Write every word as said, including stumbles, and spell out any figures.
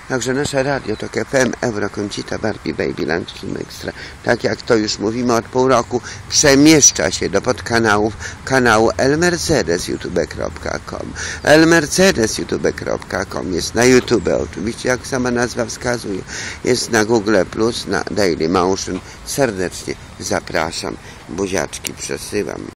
Także nasze radio to F M, Eurocomcita, Barbie, Baby, Lunch, Film Extra, tak jak to już mówimy od pół roku, przemieszcza się do podkanałów kanału El Mercedes youtube kropka com. El Mercedes youtube kropka com jest na YouTube, oczywiście, jak sama nazwa wskazuje, jest na Google plus, na Daily Motion. Serdecznie zapraszam, buziaczki przesyłam.